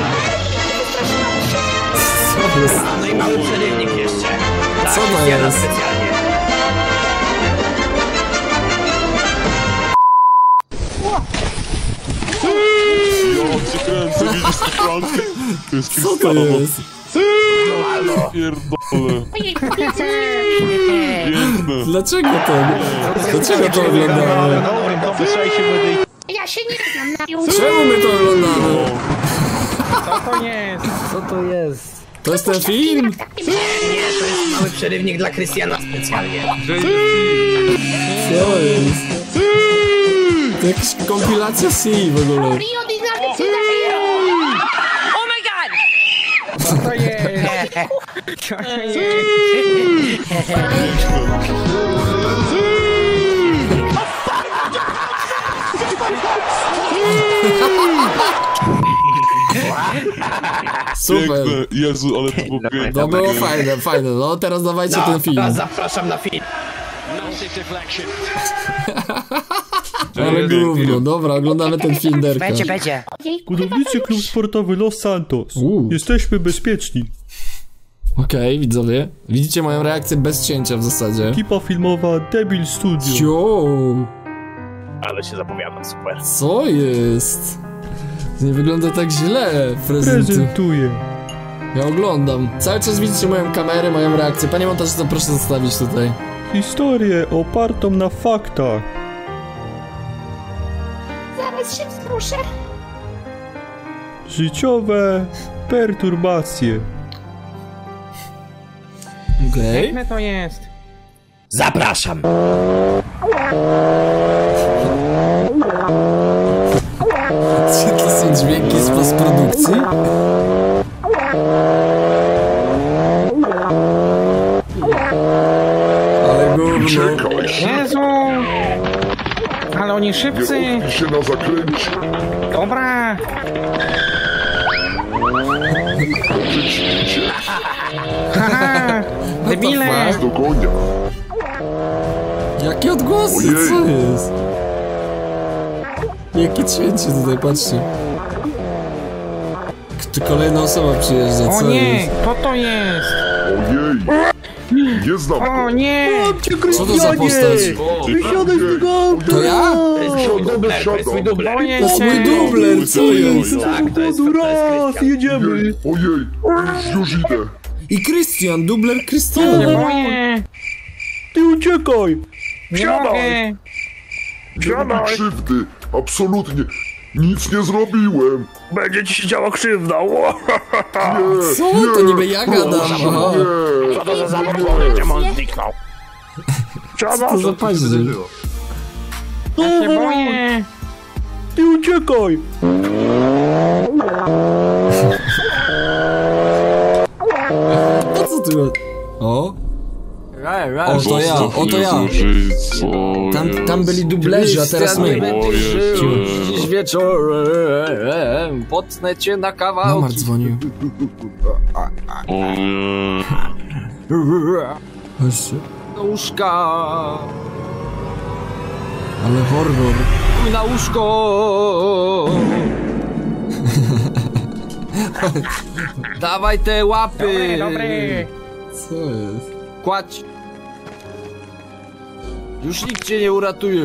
Co jest? No i mały przerywnik jeszcze. Dla Co to Krystiana jest? specjalnie. Ja cię kręcę, widzisz to, Franklin? To jest Co to jest? Pierdolę. Piękne. Dlaczego to? Dlaczego to oglądamy? Ja się nie znam na piłce. Czemu my to oglądamy? Co to jest? Co to jest? To jest ten film? Nie, to jest mały przerywnik dla Krystiana specjalnie. Co jest? To jakaś kompilacja C w ogóle. Rio de Janeiro. Oh my god! Co to jest? Co to jest? Super. Piękne. Jezu, ale to było piękne. To było fajne, fajne. No teraz dawajcie ten film. Teraz zapraszam na film. Ale gówno, dobra, oglądamy ten film Derka. Będzie. Budowniczy klub sportowy Los Santos. Jesteśmy bezpieczni. Okej, widzowie. Widzicie moją reakcję bez cięcia w zasadzie. Ekipa filmowa Debil Studio. Jo, Ale się zapowiada, super. co jest? To nie wygląda tak źle. Prezentuję. Ja oglądam. Cały czas widzicie moją kamerę, moją reakcję. Panie montażysto, proszę zostawić tutaj. Historię opartą na faktach. Zaraz się wzruszę. Życiowe perturbacje. Okej. Piękne to jest. Zapraszam. Czy to są dźwięki z postprodukcji? Ale gówno. Jezu! Ale oni szybcy! Nie się na zakręcie. Dobra! Haha! Debile! Do konia. Jakie odgłosy, Ojej. co jest? Jakie cięcie tutaj, patrzcie. Kolejna osoba przyjeżdża, O co nie! jest? Kto to jest? Ojej. Nie znam O go. nie! Co to za postać? Wysiadaj z tego auta! To ja? To jest twój dubler, to jest twój dubler. Boję To jest mój się! dubler, co jest? Tak, to jest Krystian. Jedziemy! Ojej. Już idę. I Krystian, dubler Nie Krystiana. boję! Ty uciekaj! Nie mogę! Nie robię krzywdy. Absolutnie. Nic nie zrobiłem. Będzie ci się działa krzywda. Nie. Co? To niby ja gadam. Aha. Nie. Co to za zabawone, gdzie on zniknął? Co to za paździerz? Ja się boję! Ty uciekaj! Po co ty? O? O, to ja, o to ja. Tam byli dublerzy, a teraz my. Dziś wieczorem potnę cię na kawałki. Namar dzwonił. O nie. Chodźcie. Do łóżka. Ale horror. Chuj na łóżko. Dawaj te łapy. Dobry! Co jest? Kładź. Już nikt cię nie uratuje.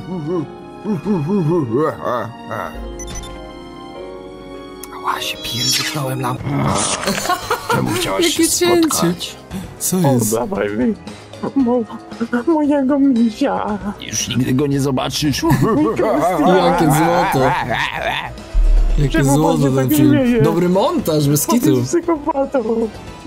Ała, się pierdyknąłem na... Czemu chciałaś Jakie się cięcie. spotkać? Co jest? Mojego misia. Już nigdy go nie zobaczysz. Jakie złoto. Jakie złoto ten film. Dobry montaż, bez kitu. Psychopatą.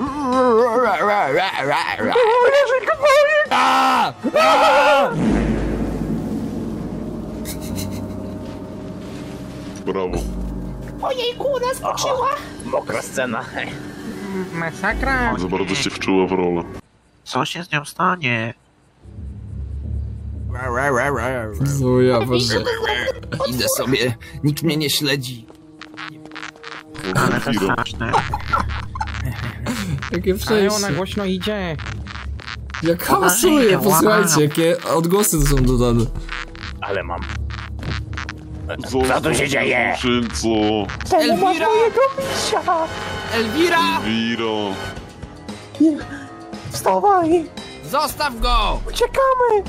Brawo. Ojejku, ona skoczyła. Mokra scena. Masakra! Za bardzo się wczuła w rolę. Co się z nią stanie? Co ja patrzę. Idę sobie, nikt mnie nie śledzi. Ale to straszne. Jakie Ale przejście. ona głośno idzie! Jak hałasuje, posłuchajcie, jakie odgłosy tu są dodane. Ale mam. Co tu się dzieje? Szynco. Elwira! Elwira! Elwiro. Wstawaj! Zostaw go! Uciekamy!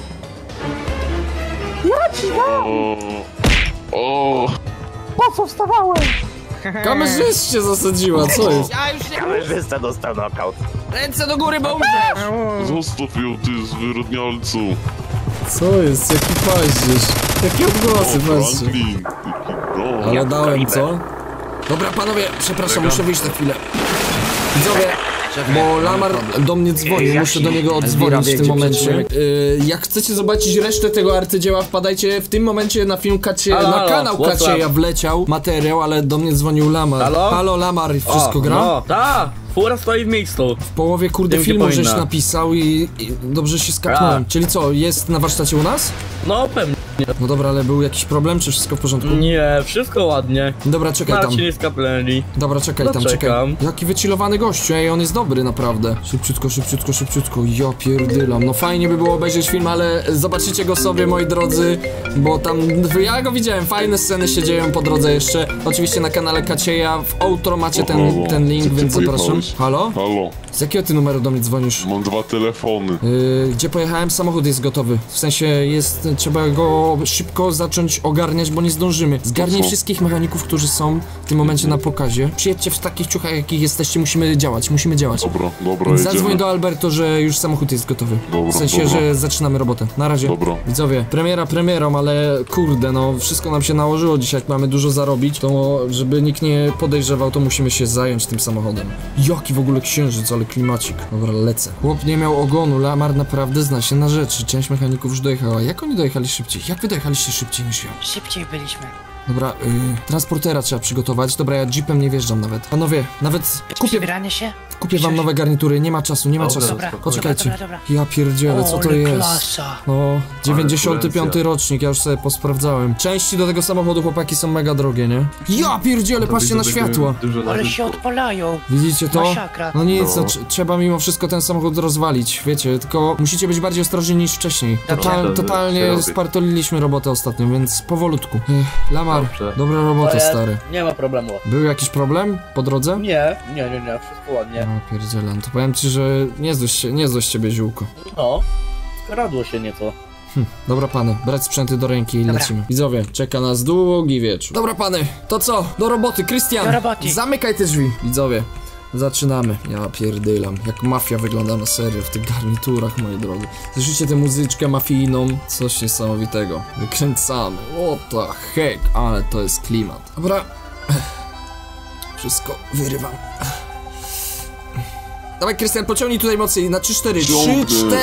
Ja ci dam! O. Po co wstawałem? Kamerzyście zasadziła, co jest? Ja już nie... Kamerzysta dostał knockout. Ręce do góry, bo umrzesz! Zostaw ją, ty zwyrodnialcu. Co jest? Jaki paździerz? Jakie odgłosy, patrzcie. Franklin. No. Ale dałem, co? Dobra, panowie, przepraszam, muszę wyjść na chwilę. Widzowie, bo Lamar do mnie dzwoni, muszę do niego odzwonić w tym momencie. Jak chcecie zobaczyć resztę tego arcydzieła, wpadajcie w tym momencie na film na kanał Kacieja wleciał materiał, ale do mnie dzwonił Lamar. Halo Lamar, wszystko gra? No, tak, fura stoi w miejscu. W połowie kurde Tym, filmu gdzie żeś powinna. napisał i dobrze się skapnąłem. Czyli co, jest na warsztacie u nas? No pewnie. No dobra, ale był jakiś problem, czy wszystko w porządku? Nie, wszystko ładnie. Dobra, czekaj tam. Marcin jest kapelni. Dobra, czekaj No, tam, czekam. czekaj. Jaki wychillowany gościu, ej, on jest dobry naprawdę. Szybciutko, szybciutko, szybciutko. Ja pierdylam. No fajnie by było obejrzeć film, ale zobaczycie go sobie, moi drodzy, bo tam, ja go widziałem, fajne sceny się dzieją po drodze jeszcze. Oczywiście na kanale Kacieja, w outro macie ten link, więc zapraszam. Halo? Halo, Z jakiego ty numeru do mnie dzwonisz? mam 2 telefony. Gdzie pojechałem? Samochód jest gotowy. W sensie trzeba go szybko zacząć ogarniać, bo nie zdążymy. Zgarnij wszystkich mechaników, którzy są w tym momencie na pokazie. Przyjedźcie w takich ciuchach, jakich jesteście, musimy działać, Dobra, Więc zadzwoń jedziemy. do Alberto, że już samochód jest gotowy. Dobra, w sensie, dobra. że zaczynamy robotę. Na razie. Dobra. Widzowie, premiera premierą, ale kurde, no wszystko nam się nałożyło dzisiaj, jak mamy dużo zarobić, to żeby nikt nie podejrzewał, to musimy się zająć tym samochodem. Jaki w ogóle księżyc, ale klimacik. Dobra, lecę. Chłop nie miał ogonu, Lamar naprawdę zna się na rzeczy. Część mechaników już dojechała. Jak oni dojechali szybciej? Jak wy dojechaliście szybciej niż ja? Szybciej byliśmy. Dobra, transportera trzeba przygotować. Dobra, ja jeepem nie wjeżdżam nawet. Panowie, nawet Przybieranie się? kupię wam nowe garnitury, nie ma czasu, nie ma czasu. Dobra, Poczekajcie. dobra. Ja pierdzielę, co to Ole jest? klasa. No, 95 rocznik, ja już sobie posprawdzałem. Części do tego samochodu, chłopaki, są mega drogie, nie? Ja pierdzielę, patrzcie na światła! Ale się odpalają. Widzicie to? Masakra. No nic, no, trzeba mimo wszystko ten samochód rozwalić, wiecie, tylko musicie być bardziej ostrożni niż wcześniej. Totalnie spartoliliśmy robotę ostatnio, więc powolutku. Lamar, dobra robota, stary. Nie ma problemu. Był jakiś problem po drodze? Nie, wszystko ładnie. No pierdzielę, to powiem ci, że nie złość ciebie ziółko. No, skradło się nieco. Dobra pany, brać sprzęty do ręki i lecimy. Widzowie, czeka nas długi wieczór. Dobra pany, to co? Do roboty, Krystian! Do roboty. Zamykaj te drzwi. Widzowie, zaczynamy. Ja pierdylam, jak mafia wygląda na serio w tych garniturach, moi drodzy. Słyszycie tę muzyczkę mafijną? Coś niesamowitego. Wykręcamy. What the heck, ale to jest klimat. Dobra. Wszystko wyrywam. Dawaj, Krystian, pociągnij tutaj mocniej na 3-4. 3-4.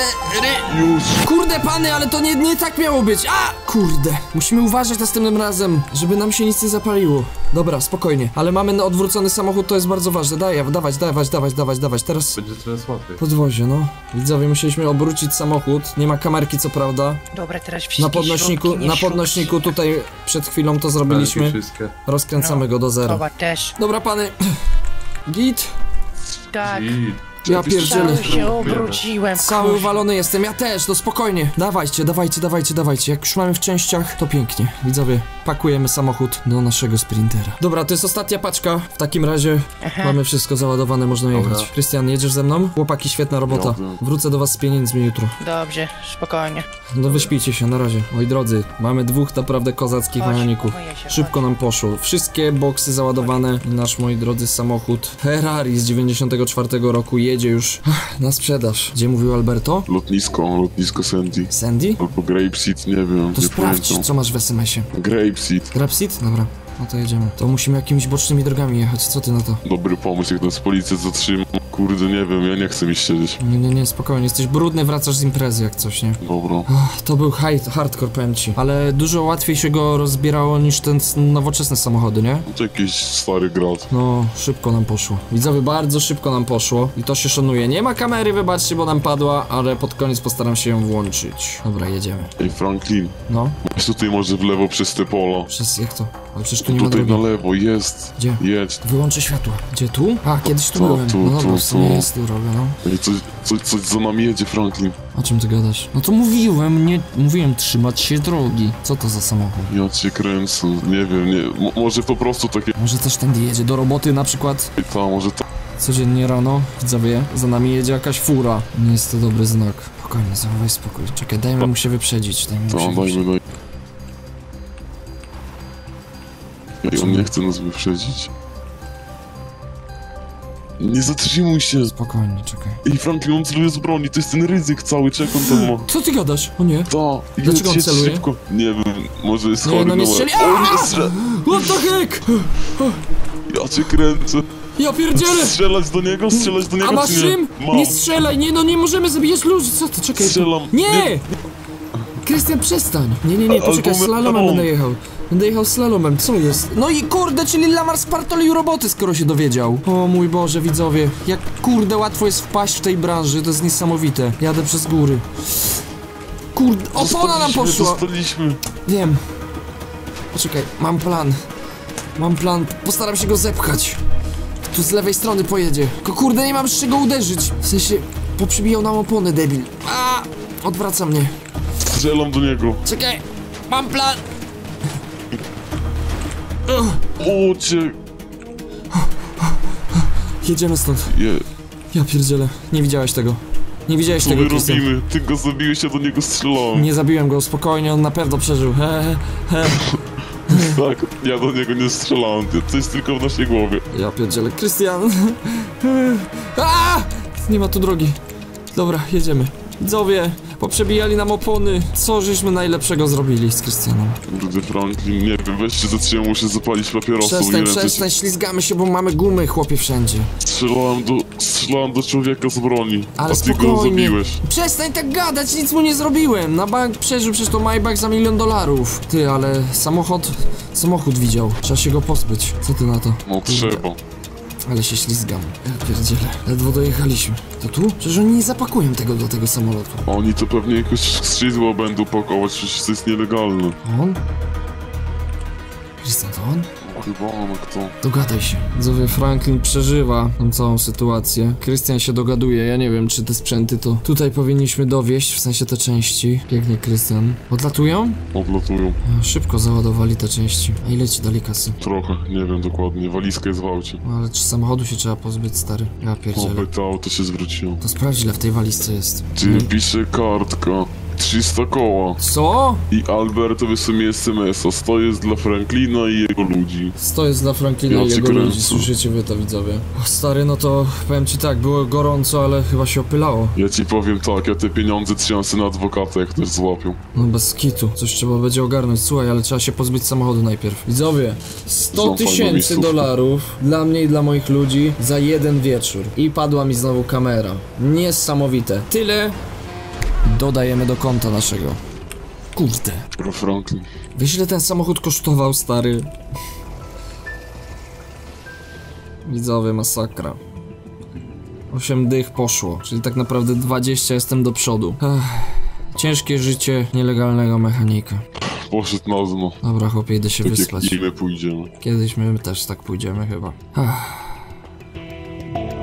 Kurde, pany, ale to nie tak miało być. Kurde. Musimy uważać następnym razem, żeby nam się nic nie zapaliło. Dobra, spokojnie. Ale mamy odwrócony samochód, to jest bardzo ważne. Dawać. Teraz Będzie coraz łatwiej. podwozie, no. Widzowie, musieliśmy obrócić samochód. Nie ma kamerki, co prawda. Dobra, teraz wszystkie Na podnośniku tutaj przed chwilą to zrobiliśmy. Rozkręcamy go do zera. Chyba też. Dobra, pany. Git. Tak. Ja pierdzielę. Cały się obróciłem. Cały uwalony jestem, ja też, no spokojnie. Dawajcie. Jak już mamy w częściach, to pięknie. Widzowie, pakujemy samochód do naszego sprintera. Dobra, to jest ostatnia paczka. W takim razie mamy wszystko załadowane, można jechać. Krystian, jedziesz ze mną? Chłopaki, świetna robota. Wrócę do was z pieniędzmi jutro. Dobrze, spokojnie. No wyśpijcie się, na razie. Moi drodzy, mamy dwóch naprawdę kozackich mechaników. Szybko nam poszło. Wszystkie boksy załadowane. Nasz, moi drodzy, samochód Ferrari z 94 roku jedzie już na sprzedaż. Gdzie mówił Alberto? Lotnisko Sandy. Sandy? Albo Grapeseed, nie wiem, To nie sprawdź, pamiętam. co masz w SMS-ie. Grapeseed. Grapeseed? Dobra. No to jedziemy. To musimy jakimiś bocznymi drogami jechać, co ty na to? Dobry pomysł, jak nas policja zatrzyma. Kurde, nie wiem, ja nie chcę mi siedzieć. Nie, spokojnie, jesteś brudny, wracasz z imprezy jak coś, nie? Dobra. To był hardcore, powiem ci. Ale dużo łatwiej się go rozbierało niż ten nowoczesne samochody, nie? To jakiś stary grad. No, szybko nam poszło. Widzowie, bardzo szybko nam poszło i to się szanuje. Nie ma kamery, wybaczcie, bo nam padła, ale pod koniec postaram się ją włączyć. Dobra, jedziemy. Ej, Franklin. No? Jest tutaj może w lewo przez te pola. Jak to? Ale przecież tu nie ma Tutaj drogi. na lewo, jest. Gdzie? Jedź. Wyłączę światła. Gdzie, tu? Kiedyś tu Tu, byłem. tu, No dobra, tu, w sumie tu. jest tu droga, no. Ej, coś za nami jedzie, Franklin. O czym ty gadasz? No to mówiłem trzymać się drogi. Co to za samochód? Ja cię kręcę, nie wiem, może po prostu takie... Może też tędy jedzie do roboty na przykład? Może ta... Codziennie rano, widzowie, za nami jedzie jakaś fura. Nie jest to dobry znak. Spokojnie, zachowaj spokój. Czekaj, dajmy mu się wyprzedzić. Ej, on nie chce nas wyprzedzić. Nie zatrzymuj się. Spokojnie, czekaj. Ej, Franklin, on celuje z broni, to jest ten ryzyk cały, czek on tam ma. Co ty gadasz? O nie. To. Dlaczego on celuje? Szybko. Nie wiem, może jest Nie, chory no nie na łeb. strzeli. O, nie strzel... What the heck? Ja cię kręcę. Ja pierdzielę! Strzelać do niego, A masz czy nie? czym? Mam. Nie strzelaj, nie, no nie możemy zabijać ludzi, co ty, czekaj. Strzelam. Nie! Krystian, przestań. Nie, poczekaj, Albo slalomem będę jechał. Będę jechał slalomem, co jest? No i kurde, czyli Lamar spartolił roboty, skoro się dowiedział. O mój Boże, widzowie, jak kurde łatwo jest wpaść w tej branży, to jest niesamowite. Jadę przez góry. Kurde, opona nam poszła! Dostaliśmy. Wiem. Poczekaj, mam plan. Postaram się go zepchać. Tu z lewej strony pojedzie. Tylko kurde, nie mam z czego uderzyć. W sensie, poprzybijał nam opony, debil. A, odwraca mnie. Strzelam do niego. Czekaj, mam plan. O, cię... Jedziemy stąd. Ja pierdzielę. Nie widziałeś tego. Nie widziałeś Co tego, my Krystian. robimy? Ty go zabiłeś, ja do niego strzelałem. Nie zabiłem go, spokojnie, on na pewno przeżył. Tak, ja do niego nie strzelałem, to jest tylko w naszej głowie. Ja pierdzielę, Krystian. Nie ma tu drogi. Dobra, jedziemy. Widzowie, poprzebijali nam opony. Co żeśmy najlepszego zrobili z Krystianem? Rudy Franklin, nie wiem, weź się zatrzymaj, muszę zapalić papierosa. Przestań, ślizgamy się, bo mamy gumy, chłopie, wszędzie. Strzelałem do człowieka z broni, Ale a ty spokojnie. go zabiłeś. Przestań tak gadać, nic mu nie zrobiłem. Na bank przeżył, przecież to Maybach za $1 milion. Ty, ale samochód widział. Trzeba się go pozbyć. Co ty na to? No trzeba. Ale się ślizgam. Ja pierdzielę. Ledwo dojechaliśmy. To tu? Przecież oni nie zapakują tego do tego samolotu. Oni to pewnie jakoś skrzydło będą pakować, przecież to jest nielegalne. On? Krystian, to on? Chyba on, a kto? Dogadaj się. Widzowie, Franklin przeżywa tą całą sytuację. Krystian się dogaduje, ja nie wiem, czy te sprzęty to tutaj powinniśmy dowieźć, w sensie te części. Pięknie, Krystian. Odlatują? Odlatują. Szybko załadowali te części. A ile ci dali kasy? Trochę, nie wiem dokładnie, walizka jest w aucie. No, ale czy samochodu się trzeba pozbyć, stary? Ja pierdzielę. Oby to auto się zwróciło. To sprawdź, ile w tej walizce jest. Ty, pisze kartka. 300 koła. Co? I Albert wysłał SMS-a. 100 jest dla Franklina i jego ludzi. 100 jest dla Franklina i jego ludzi, słyszycie wy to, widzowie. O, stary, no to powiem ci tak, było gorąco, ale chyba się opylało. Ja ci powiem tak, ja te pieniądze trzęsę na adwokata, jak też złapią. No bez kitu, coś trzeba będzie ogarnąć. Słuchaj, ale trzeba się pozbyć samochodu najpierw. Widzowie, $100,000 dla mnie i dla moich ludzi za jeden wieczór. I padła mi znowu kamera. Niesamowite. Tyle dodajemy do konta naszego. Kurde. Pro Franklin. Wiesz, ile ten samochód kosztował, stary? Widzowie, masakra. 8 dych poszło, czyli tak naprawdę 20 jestem do przodu. Ciężkie życie nielegalnego mechanika. Poszedł na dno. Dobra, chłopie, idę się tak wyspać. Jak my pójdziemy. Kiedyś my też tak pójdziemy chyba.